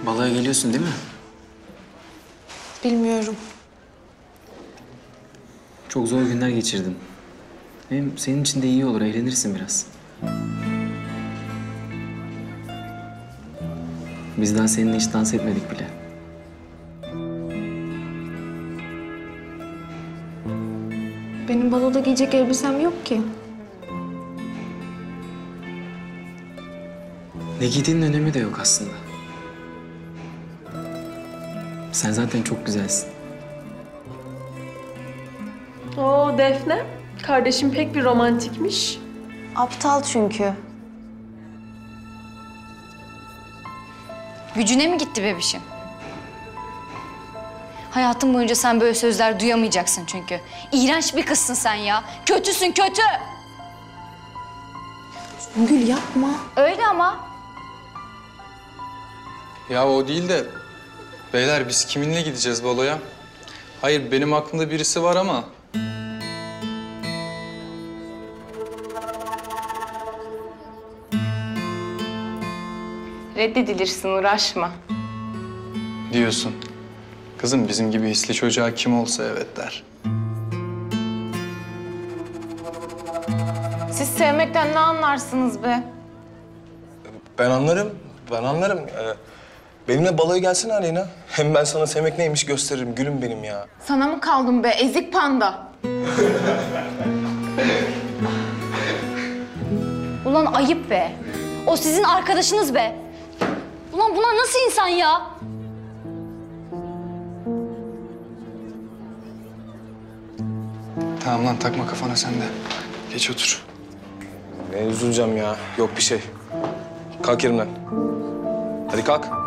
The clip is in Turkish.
Balığa geliyorsun değil mi? Bilmiyorum. Çok zor günler geçirdim. Hem senin için de iyi olur, eğlenirsin biraz. Biz daha seninle hiç dans etmedik bile. Benim baloda giyecek elbisem yok ki. Ne giydiğinin önemi de yok aslında. Sen zaten çok güzelsin. Oo Defne, kardeşim pek bir romantikmiş. Aptal çünkü. Gücüne mi gitti bebişim? Hayatın boyunca sen böyle sözler duyamayacaksın çünkü. İğrenç bir kızsın sen ya. Kötüsün, kötü. Gül yapma. Öyle ama. Ya o değil de beyler biz kiminle gideceğiz baloya? Hayır benim aklımda birisi var ama Reddedilirsin, uğraşma. diyorsun. Kızım bizim gibi hisli çocuğa kim olsa evet der. Siz sevmekten ne anlarsınız be? Ben anlarım, ben anlarım. Benimle baloya gelsene Aleyna. Hem ben sana sevmek neymiş gösteririm, gülüm benim ya. Sana mı kaldım be, ezik panda? Ulan ayıp be. O sizin arkadaşınız be. Ulan bunlar nasıl insan ya? Tamam lan takma kafana sen de. Geç otur. Ne üzüleceğim ya, yok bir şey. Kalk yerimden. Hadi kalk.